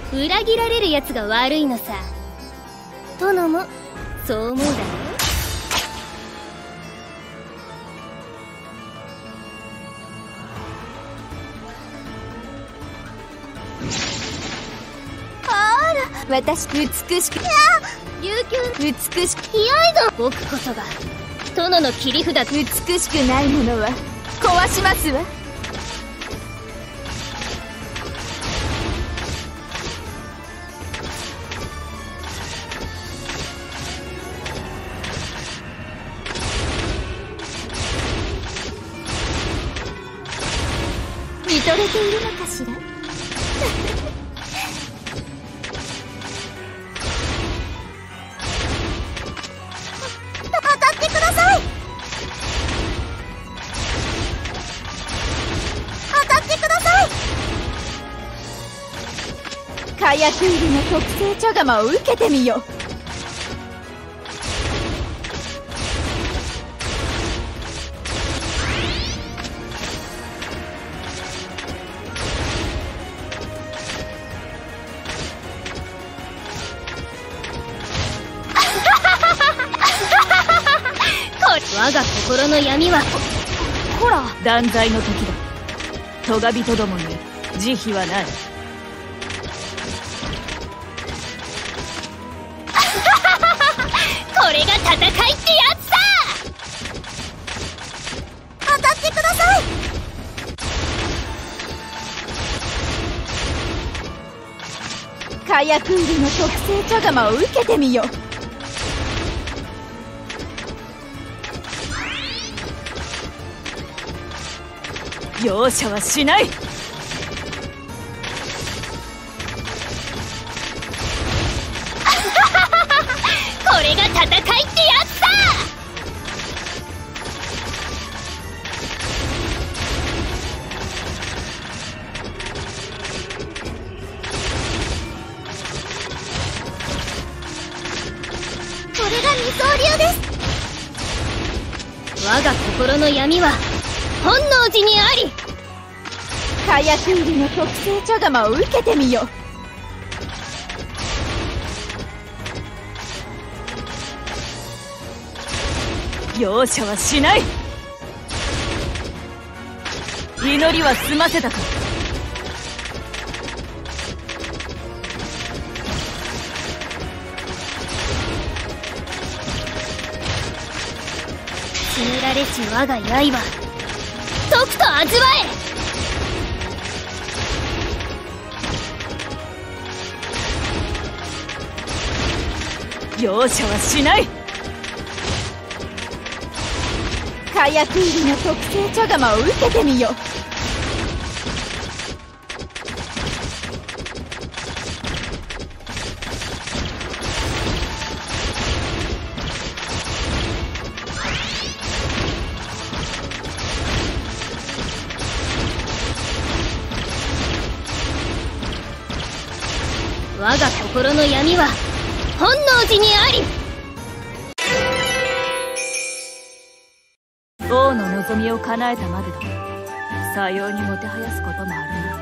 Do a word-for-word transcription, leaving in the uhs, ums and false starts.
裏切られるやつが悪いのさ。殿もそう思うだろう。 あら、私美しく、 琉球美しく、 ひやいぞ。僕こそが殿の切り札。 美しくないものは壊しますわ。見とれているのかしら。当たってください。当たってください。火薬入りの特製茶釜を受けてみよ。 我が心の闇はほら、 断罪の時だ。トガ人どもに慈悲はない。 これが戦いってやつさ。 当たってください。火薬入りの特製茶釜を受けてみよ。 容赦はしない。 これが戦いってやつさ。 これが二刀流です。 我が心の闇は本能寺にあり。 火薬入りの特製茶釜を受けてみよ。 容赦はしない。祈りは済ませたか。 血られし我が刃、とくと味わえ。容赦はしない。 火薬入りの特製茶釜を受けてみよ。 我が心の闇は本能寺にあり。 王の望みを叶えたまでだ。さようにもてはやすこともあるな。